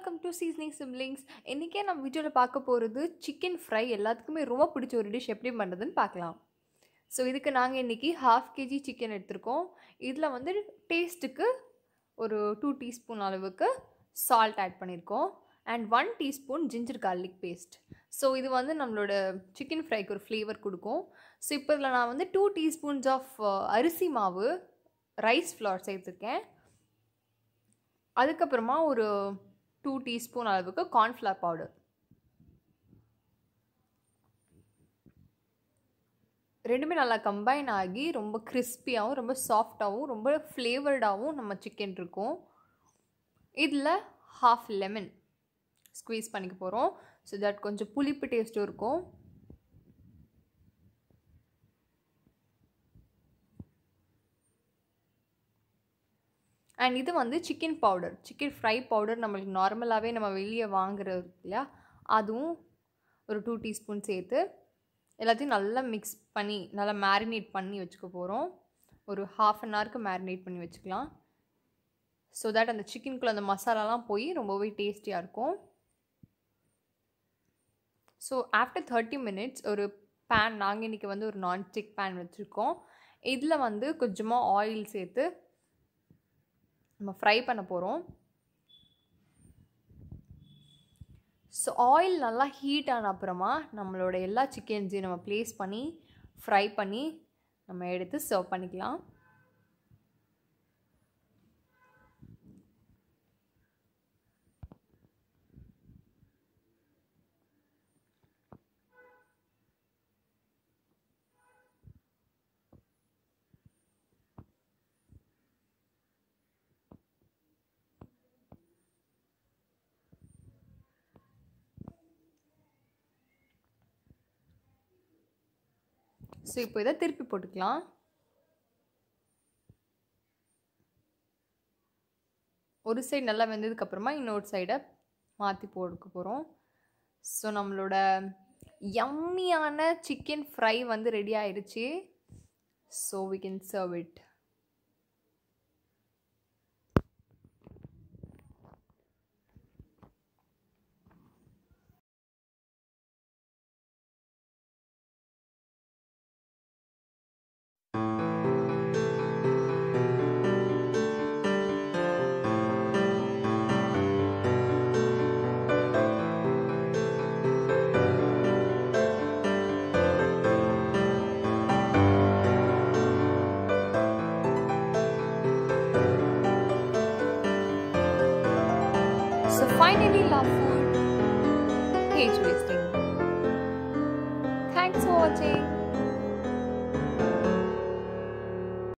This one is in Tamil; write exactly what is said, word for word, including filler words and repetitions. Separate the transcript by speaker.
Speaker 1: welcome to Seasoning Siblings. இன்னைக்கு நம்ம வீடியோல பார்க்க போறது chicken fry. எல்லாத்துக்குமே ரொம்ப பிடிச்ச ஒரு டிஷ் எப்படி பண்றதுன்னு பார்க்கலாம். சோ இதுக்கு நாங்க இன்னைக்கு half kg chicken எடுத்துர்க்கோம். இதுல வந்து டேஸ்ட்க்கு ஒரு two teaspoon அளவுக்கு salt add பண்ணிருக்கோம் and one teaspoon ginger garlic paste. So இது வந்து நம்மளோட chicken fry க்கு ஒரு flavor கொடுக்கும். சோ இப்போ இதல நான் வந்து two teaspoons of அரிசி மாவு rice flour சேர்த்துக்கேன். அதுக்கு அப்புறமா ஒரு two teaspoon அளவுக்கு corn flour powder. ரெண்டுமே நல்லா கம்பைன் ஆகி ரொம்ப கிறிஸ்பியாவும் ரொம்ப சாஃப்ட்டாவும் ரொம்ப ஃப்ளேவர்டாவும் நம்ம chicken இருக்கும். இதுல half lemon squeeze பண்ணிக்க போறோம். so that கொஞ்சம் புளிப்பு டேஸ்ட் இருக்கும். and இது வந்து chicken powder chicken fry powder நமக்கு நார்மலாவே நம்ம வெளிய வாங்குறது இல்லையா அதுவும் ஒரு two teaspoon சேர்த்து எல்லாத்தையும் நல்லா mix பண்ணி நல்லா marinate பண்ணி வெச்சுக்க போறோம் ஒரு half an hour க்கு marinate பண்ணி வெச்சுக்கலாம் so that அந்த chicken குள்ள அந்த மசாலாலாம் போய் ரொம்பவே டேஸ்டியா இருக்கும் so after thirty minutes ஒரு pan நாங்க இன்னைக்கு வந்து ஒரு non stick pan வெச்சிருக்கோம் இதுல வந்து கொஞ்சமா oil சேர்த்து நம்ம ஃப்ரை பண்ண போறோம் சோ ஆயில் நல்லா ஹீட் ஆன அப்புறமா நம்மளோட எல்லா chickens-ஐயும் நம்ம ப்ளேஸ் பண்ணி ஃப்ரை பண்ணி நம்ம எடுத்து சர்வ் பண்ணிக்கலாம் சோ இப்போ இத திருப்பி போட்டுக்கலாம் ஒரு சைடு நல்லா வெந்ததுக்கு அப்புறமா இன்னொரு சைட மாத்தி போடுக்க போறோம் சோ நம்மளோட யம்மியான chicken fry வந்து ரெடி ஆயிருச்சு so we can serve it So finally love food, hate wasting. Thanks for watching.